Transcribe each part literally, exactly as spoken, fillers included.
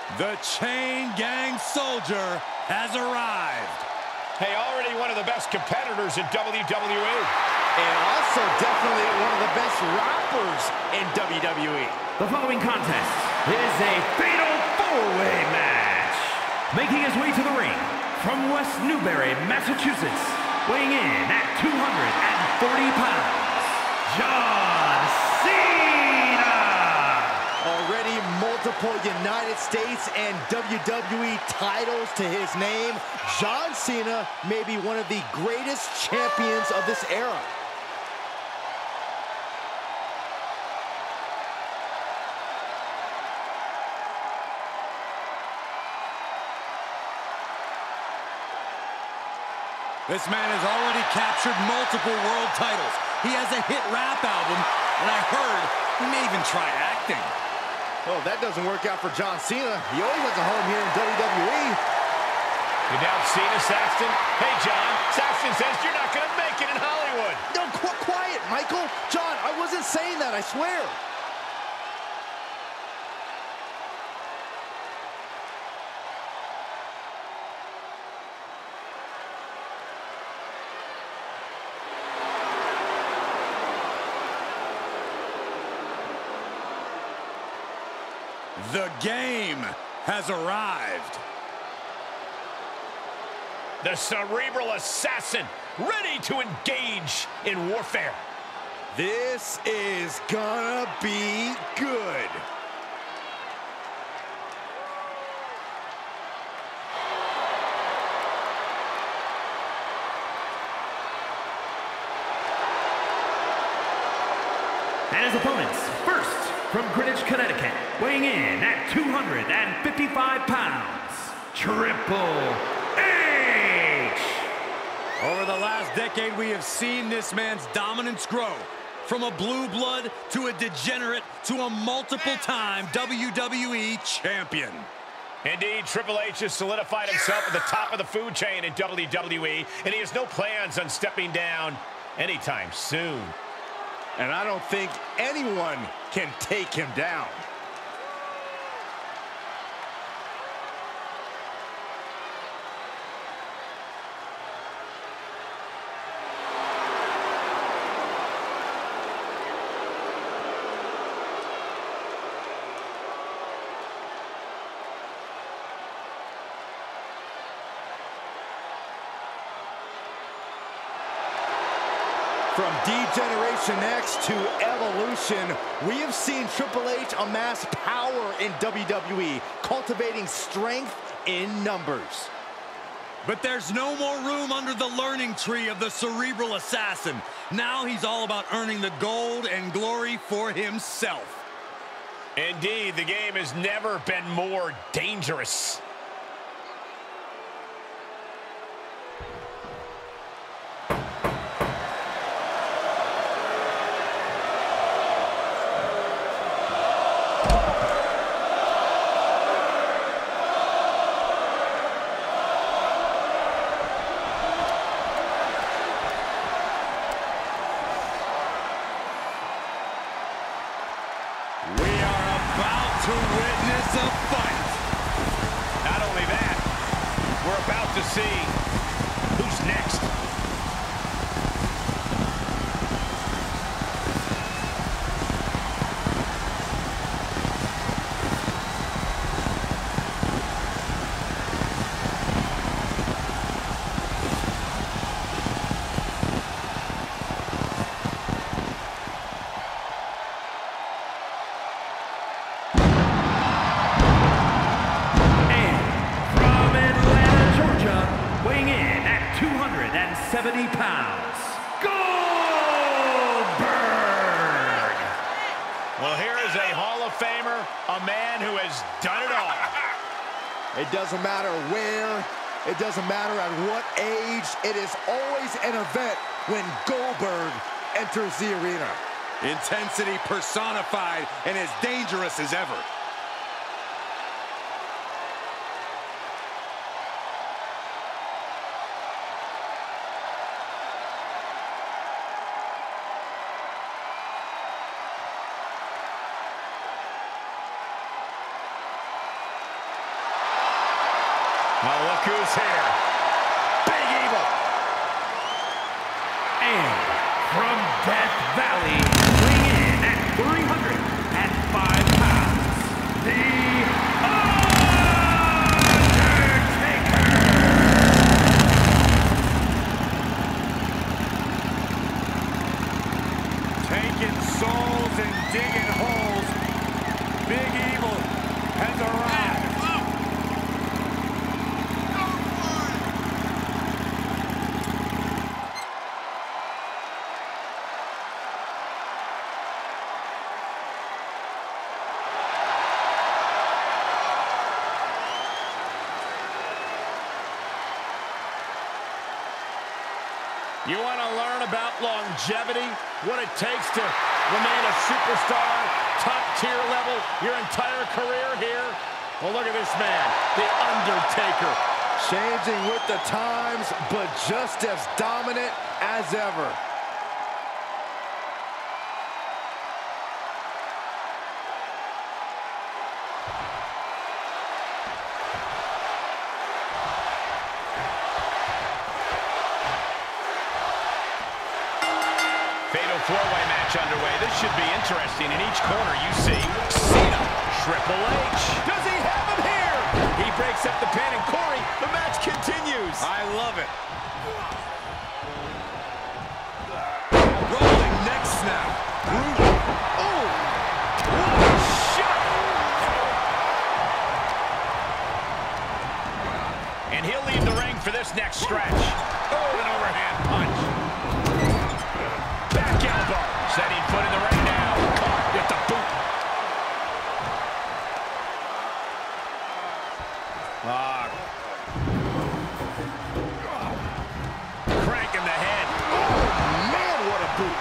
The Chain Gang Soldier has arrived. Hey, already one of the best competitors in W W E. And also definitely one of the best rappers in W W E. The following contest is a fatal four-way match. Making his way to the ring from West Newbury, Massachusetts, weighing in at two hundred forty pounds, John Cena! Already multiple United States and W W E titles to his name, John Cena may be one of the greatest champions of this era. This man has already captured multiple world titles. He has a hit rap album, and I heard he may even try acting. Well, if that doesn't work out for John Cena, he always has a home here in W W E. You doubt Cena, Saxton? Hey, John, Saxton says you're not going to make it in Hollywood. No, qu quiet, Michael. John, I wasn't saying that, I swear. The game has arrived. The Cerebral Assassin, ready to engage in warfare. This is gonna be good. And his opponents, first from Greenwich, Connecticut, weighing in at two hundred fifty-five pounds, Triple H! Over the last decade, we have seen this man's dominance grow. From a blue blood to a degenerate to a multiple-time W W E champion. Indeed, Triple H has solidified himself at the top of the food chain in W W E, and he has no plans on stepping down anytime soon. And I don't think anyone can take him down. From D-Generation X to Evolution, we have seen Triple H amass power in W W E, cultivating strength in numbers. But there's no more room under the learning tree of the Cerebral Assassin. Now he's all about earning the gold and glory for himself. Indeed, the game has never been more dangerous. To witness a fight. Not only that, we're about to see who's next. seventy pounds, Goldberg! Well, here is a Hall of Famer, a man who has done it all. It doesn't matter where, it doesn't matter at what age, it is always an event when Goldberg enters the arena. Intensity personified and as dangerous as ever. Well, look who's here. Big Evil. And from Death Valley, weighing in at three hundred five pounds, the Undertaker! Taking souls and digging holes. Big Evil has arrived. You want to learn about longevity? What it takes to remain a superstar, top tier level, your entire career here? Well, look at this man, The Undertaker. Changing with the times, but just as dominant as ever. Fatal four-way match underway. This should be interesting. In each corner you see Cena, Triple H. Does he have him here? He breaks up the pin, and Corey, the match continues. I love it. Rolling neck snap. Brutal. Oh, what a shot. And he'll leave the ring for this next stretch. Oh, an overhand punch. Back elbow. Setting foot in the ring now. Caught with the boot. Ah. Cranking the head. Oh, man, what a boot.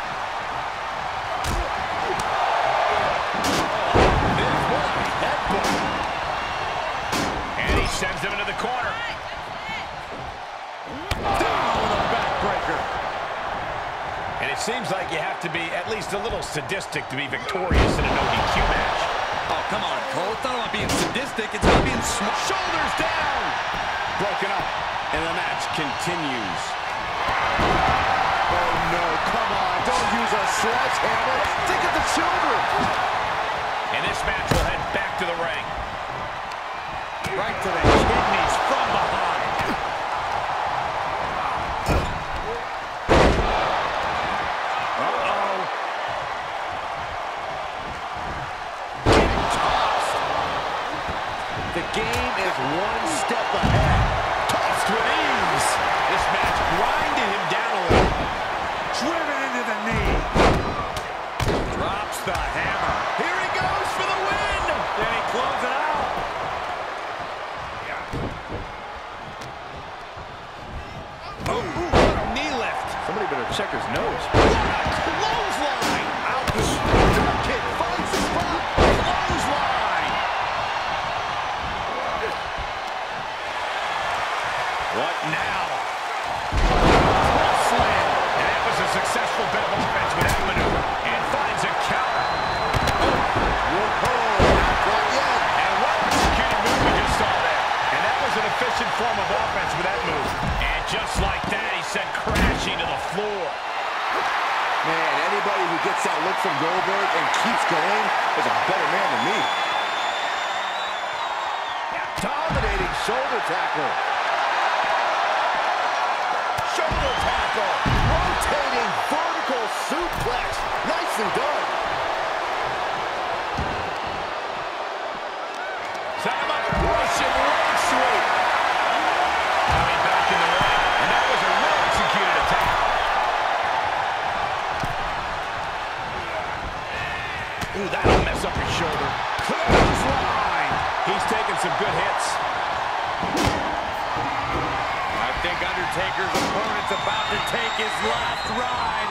This one, headbutt. And he sends him into the corner. Down with a backbreaker. And it seems like you have to be at least a little sadistic to be victorious in a no D Q match. Oh, come on, Cole. It's not about being sadistic. It's about being smart. Shoulders down. Broken up. And the match continues. Oh, no, come on. Don't use a sledgehammer. Think of the children. And this match will head back to the ring. Right to the kidneys from behind. Uh-oh. The game is one step ahead. Tossed with ease. This match grinded him down a little. Driven into the knee. Drops the hammer. Here he goes for the win. Then he closes it out. Oh, ooh, what a knee lift. Somebody better check his nose. What a clothesline. Ouch. Drop kick finds the spot. Clothesline. What now? Cross slam. And that was a successful bit of offense with that maneuver. And finds a counter. Whoa, not quite yet. And what an executed move we just saw there. And that was an efficient form of offense with that move. And just like that, he sent crashing to the floor. Man, anybody who gets that look from Goldberg and keeps going is a better man than me. Dominating shoulder tackle. Shoulder tackle. Rotating vertical suplex. Nicely done. Set him up. Russian leg sweep. Coming back in the ring. And that was a well-executed attack. Ooh, that'll mess up his shoulder. Clothesline. He's taking some good hits. I think Undertaker's opponent's about to take his last ride.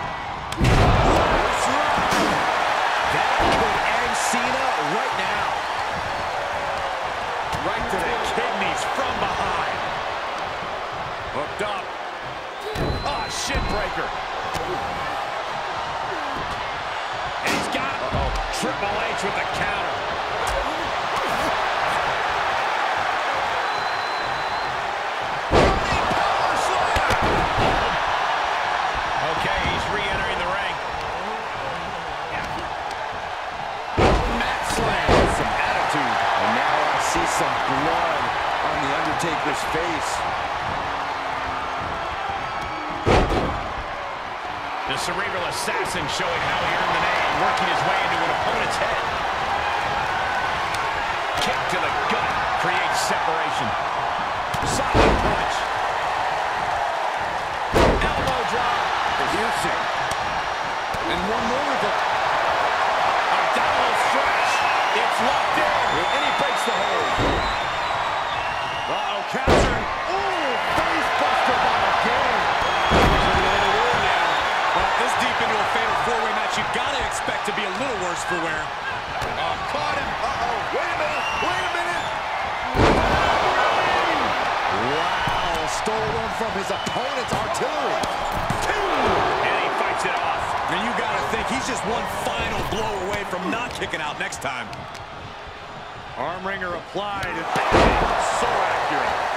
Last ride. That could end Cena right now. Right to the kidneys from behind. Hooked up. Ah, shin breaker. And he's got it. Uh-oh. Triple H with the counter. attitude. And now I see some blood on The Undertaker's face. The cerebral assassin showing how he earned the name, working his way into an opponent's head. Kick to the gut creates separation. Solid punch. Elbow drop. Piercing. And one more with a Abdominal stretch. It's locked in. and he breaks the hold. Uh-oh, captured. Ooh, face buster by again. This deep into a fatal four-way match, you've got to expect to be a little worse for wear. Oh, caught him. Uh-oh. Wait a minute. Wait a minute. Wow. Stolen from his opponent's artillery. Two. And he fights it off. And you got to think he's just one final blow away from not kicking out next time. Arm wringer applied. So accurate.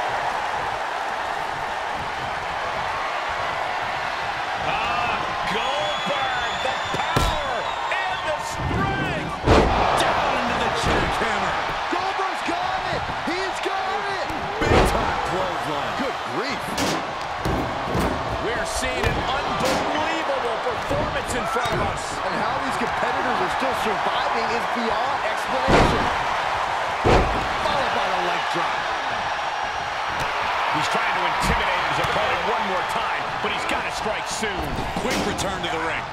In front of us. And how these competitors are still surviving is beyond explanation. Followed by the leg drop. He's trying to intimidate his opponent one more time, but he's got to strike soon. Quick return to the ring.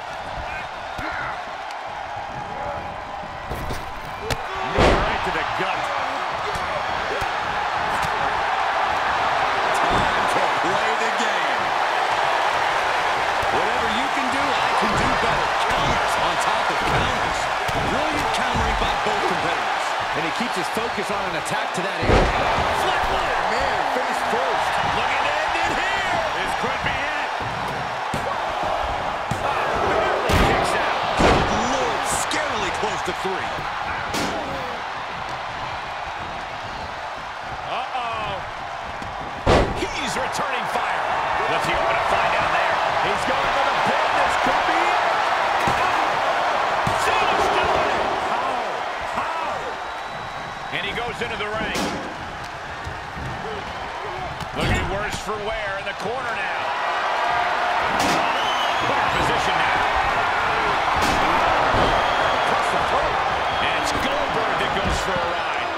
Knee right to the gut. Time to play the game. Whatever you can do, I can do better. Counters on top of counters. Brilliant countering by both competitors. And he keeps his focus on an attack to that area. Flatline. Man, face first. Looking to end it here. This could be it. Oh, barely kicks out. Good Lord, scarily close to three. Uh-oh. He's returning fire. What's he open to find down there? He's going for the pin. This could be it. Cena's doing it. How? How? And he goes into the ring. Looking worse for wear in the corner now. Put in position now. And it's Goldberg that goes for a ride.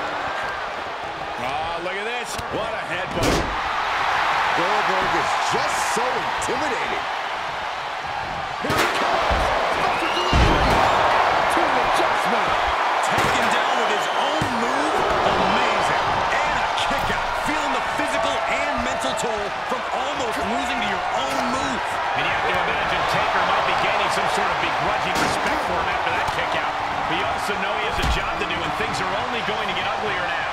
Oh, look at this. What a headbutt. Goldberg is just so intimidating. Here it comes. Special delivery. To the adjustment. Taken down with his own move. Amazing. And a kick out. Feeling the physical and mental toll from almost losing to your own move. And you have to imagine Taker might be gaining some sort of begrudging respect for him after that kick out. But you also know he has a job to do, and things are only going to get uglier now.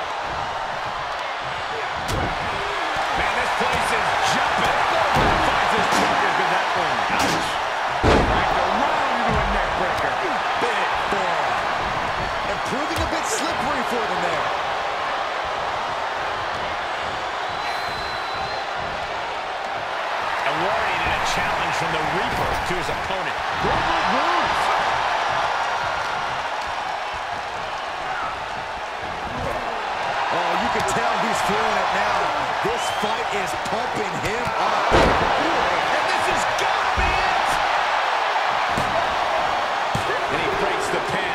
Man, this place is jumping. Goldberg finds his triggers with that one. Ouch. Back around into a neck breaker. Big forearm. And proving a bit slippery for them there. A warning and a challenge from the Reaper to his opponent. Goldberg moves. Oh, you can tell he's feeling it now. This fight is pumping him up. And this has got to be it! And he breaks the pin.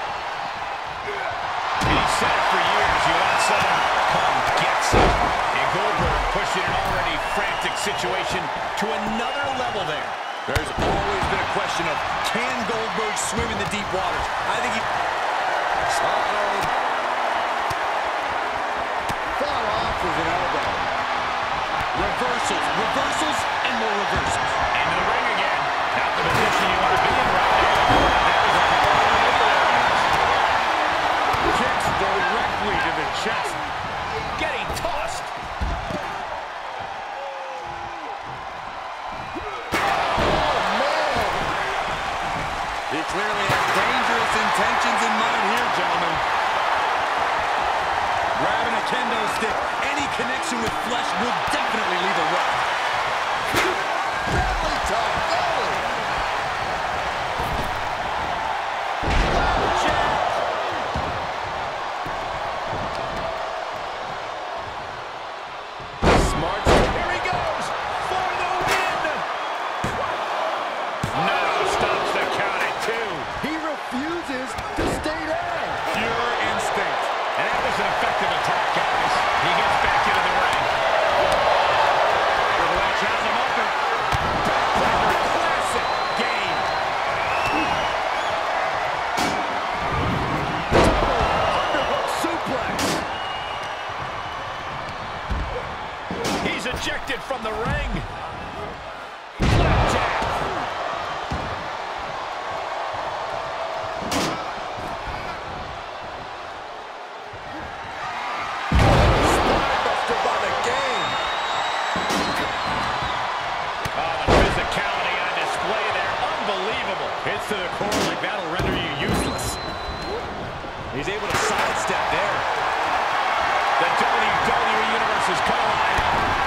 And he said it for years, you want some, come get some. And Goldberg pushing an already frantic situation to another level there. There's always been a question of, can Goldberg swim in the deep waters? I think he... Uh-oh. Fought off with an elbow. Reversals, reversals, and more reversals. Into the ring again. Not the position you want to be in right now. That was a power maneuver. Kicks directly to the chest. Getting tossed. He clearly has dangerous intentions in mind here, gentlemen. Grabbing a kendo stick, any connection with flesh will definitely leave a wreck. Belly top belly. Jab. ejected from the ring. Flapjack. Spinebuster by the game. Oh, the physicality on display there. Unbelievable. Hits to the core like that'll render you useless. He's able to sidestep there. The W W E Universe is colliding.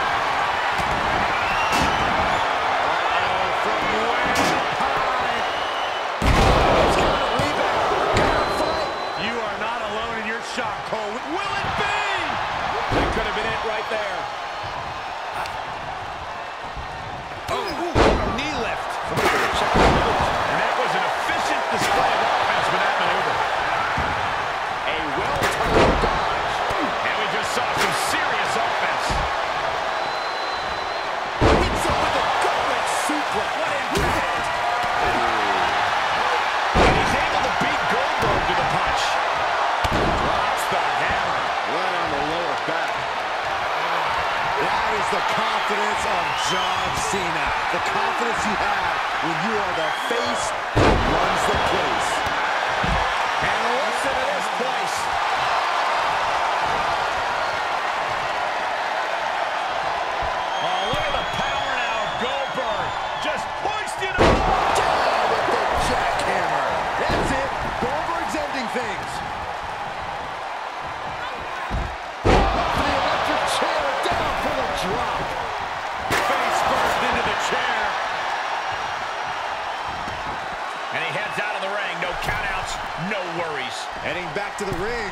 Uh-oh, from way high. He's got a rebound. Got a fight. You are not alone in your shock, Cole. Will it be? That could have been it right there. Oh, knee lift. And that was an efficient display of offense with that maneuver. A well-timed dodge. And we just saw some serious offense. Hits him with a government suplex. What impact. And he's able to beat Goldberg to the punch. Drops the hammer. Right on the lower back. That is the confidence of John Cena. The confidence you have when you are the face that runs the place. And listen to this place. Oh, look at the power now of Goldberg. Just hoisted up. Down with the jackhammer. That's it. Goldberg's ending things. Up the electric chair, down for the drop. Face first into the chair. And he heads out of the ring. No countouts, no worries. Heading back to the ring.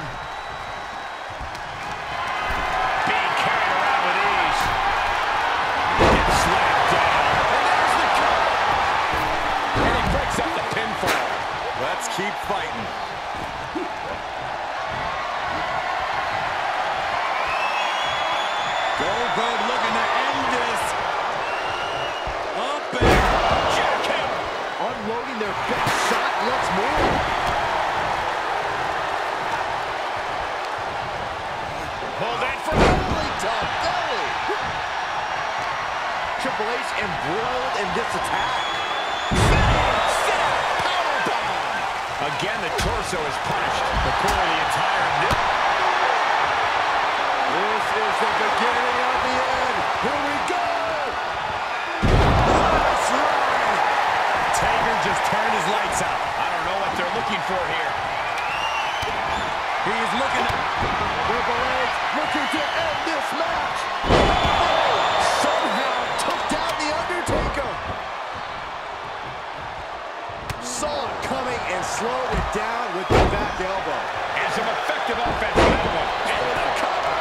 Being carried around with ease. Gets slammed down. And there's the cover. And he breaks up the pinfall. Let's keep fighting. Goldberg looking to end this. Up and Jackhammer. Unloading their best shot once more. Pulled in for Belly to belly. Triple H embroiled in this attack. Sit out, powerbomb. Again, the torso is punished. The core of the entire knee. This is the beginning of the end. Here we go. Nice run. Taker just turned his lights out. I don't know what they're looking for here. He's looking to... Triple H looking to end this match. Oh, somehow took down The Undertaker. Saw it coming and slowed it down with the back elbow. And some effective offense with that one. And the cover.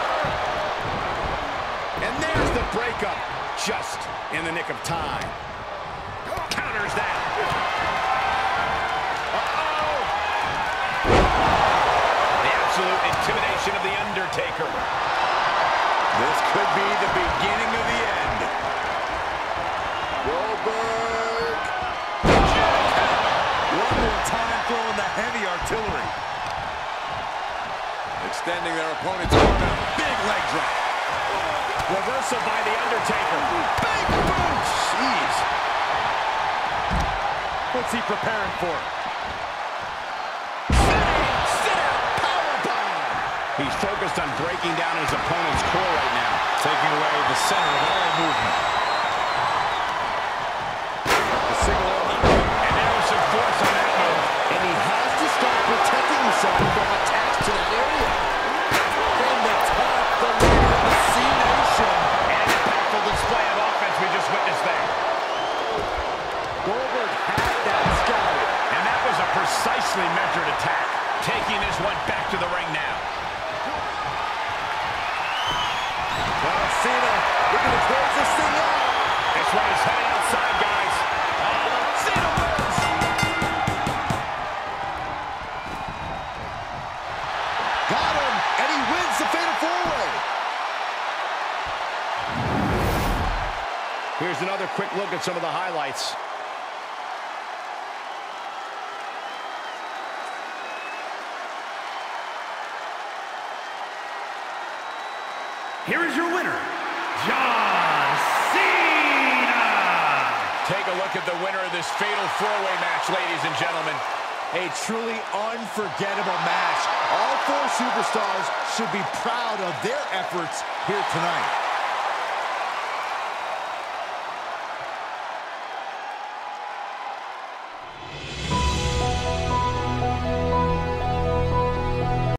And there's the breakup. Just in the nick of time. Counters that. Uh-oh. The absolute intimidation of The Undertaker. This could be the beginning of the end. Goldberg. One more time throwing the heavy artillery. Extending their opponent's arm. Big leg drop. Reversal by The Undertaker. Big boot. Jeez. What's he preparing for? Sit out. Powerbomb. He's focused on breaking down his opponent's core right now. Taking away the center of all movement. The single arm. And there was some force on that move. And he has to start protecting himself from attacks to that area. From the top, the leader of the C Nation. And an impactful display of offense we just witnessed there. Goldberg had that scouted. And that was a precisely measured attack. Taking this one back to the ring now. John Cena looking to close this thing out. This one is headed outside, guys. Oh, Cena wins. Got him, and he wins the Fatal four-way. Here's another quick look at some of the highlights. Here is your winner, John take a look at the winner of this fatal four-way match, ladies and gentlemen. A truly unforgettable match. All four superstars should be proud of their efforts here tonight.